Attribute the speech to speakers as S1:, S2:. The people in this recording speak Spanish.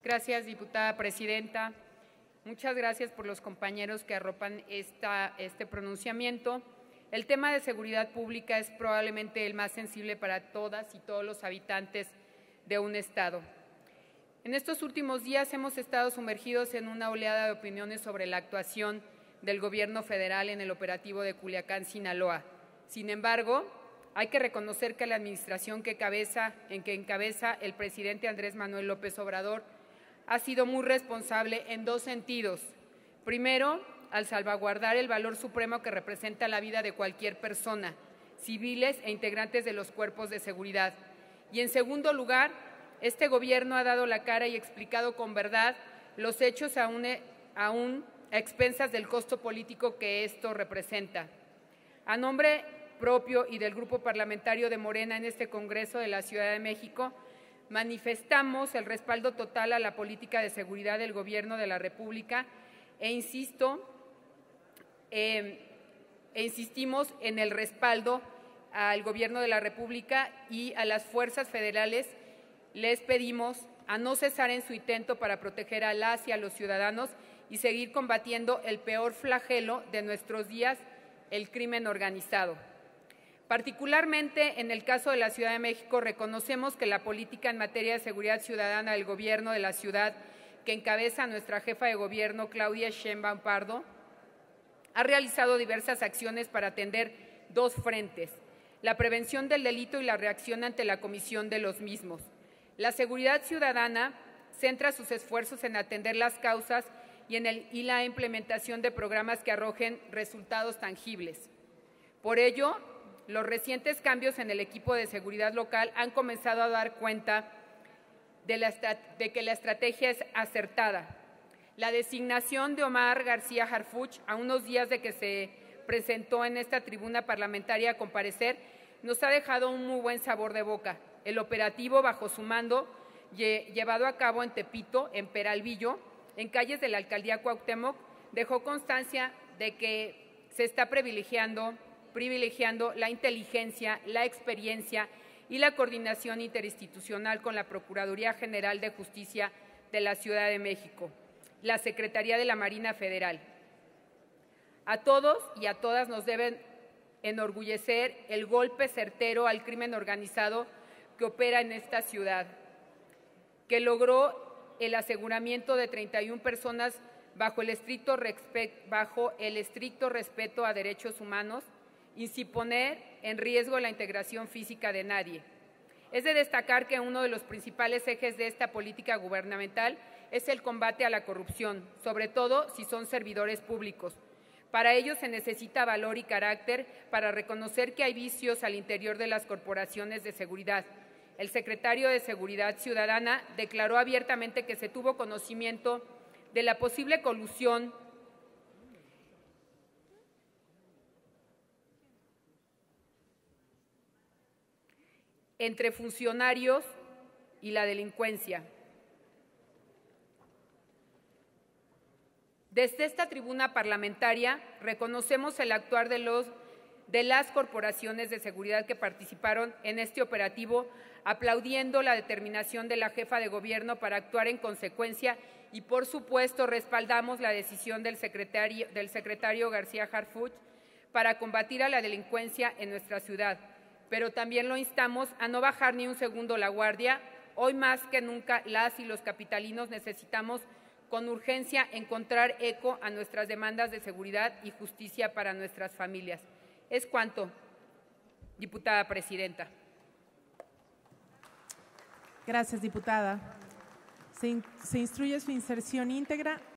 S1: Gracias, diputada presidenta. Muchas gracias por los compañeros que arropan este pronunciamiento. El tema de seguridad pública es probablemente el más sensible para todas y todos los habitantes de un Estado. En estos últimos días hemos estado sumergidos en una oleada de opiniones sobre la actuación del Gobierno federal en el operativo de Culiacán, Sinaloa. Sin embargo, hay que reconocer que la administración que encabeza el presidente Andrés Manuel López Obrador ha sido muy responsable en dos sentidos. Primero, al salvaguardar el valor supremo que representa la vida de cualquier persona, civiles e integrantes de los cuerpos de seguridad. Y en segundo lugar, este Gobierno ha dado la cara y explicado con verdad los hechos aún a expensas del costo político que esto representa. A nombre propio y del Grupo Parlamentario de Morena en este Congreso de la Ciudad de México, manifestamos el respaldo total a la política de seguridad del Gobierno de la República e insistimos en el respaldo al Gobierno de la República y a las fuerzas federales. Les pedimos a no cesar en su intento para proteger a las y a los ciudadanos y seguir combatiendo el peor flagelo de nuestros días, el crimen organizado. Particularmente en el caso de la Ciudad de México, reconocemos que la política en materia de seguridad ciudadana del Gobierno de la ciudad, que encabeza nuestra jefa de Gobierno, Claudia Sheinbaum Pardo, ha realizado diversas acciones para atender dos frentes: la prevención del delito y la reacción ante la comisión de los mismos. La seguridad ciudadana centra sus esfuerzos en atender las causas y la implementación de programas que arrojen resultados tangibles. Por ello, los recientes cambios en el equipo de seguridad local han comenzado a dar cuenta de que la estrategia es acertada. La designación de Omar García Harfuch, a unos días de que se presentó en esta tribuna parlamentaria a comparecer, nos ha dejado un muy buen sabor de boca. El operativo bajo su mando, llevado a cabo en Tepito, en Peralvillo, en calles de la alcaldía Cuauhtémoc, dejó constancia de que se está privilegiando la inteligencia, la experiencia y la coordinación interinstitucional con la Procuraduría General de Justicia de la Ciudad de México, la Secretaría de la Marina Federal. A todos y a todas nos deben enorgullecer el golpe certero al crimen organizado que opera en esta ciudad, que logró el aseguramiento de 31 personas bajo el estricto respeto a derechos humanos y sin poner en riesgo la integración física de nadie. Es de destacar que uno de los principales ejes de esta política gubernamental es el combate a la corrupción, sobre todo si son servidores públicos. Para ello se necesita valor y carácter para reconocer que hay vicios al interior de las corporaciones de seguridad. El secretario de Seguridad Ciudadana declaró abiertamente que se tuvo conocimiento de la posible colusión entre funcionarios y la delincuencia. Desde esta tribuna parlamentaria reconocemos el actuar de las corporaciones de seguridad que participaron en este operativo, aplaudiendo la determinación de la jefa de Gobierno para actuar en consecuencia y, por supuesto, respaldamos la decisión del secretario García Harfuch para combatir a la delincuencia en nuestra ciudad. Pero también lo instamos a no bajar ni un segundo la guardia. Hoy más que nunca las y los capitalinos necesitamos con urgencia encontrar eco a nuestras demandas de seguridad y justicia para nuestras familias. Es cuanto, diputada presidenta.
S2: Gracias, diputada. Se instruye su inserción íntegra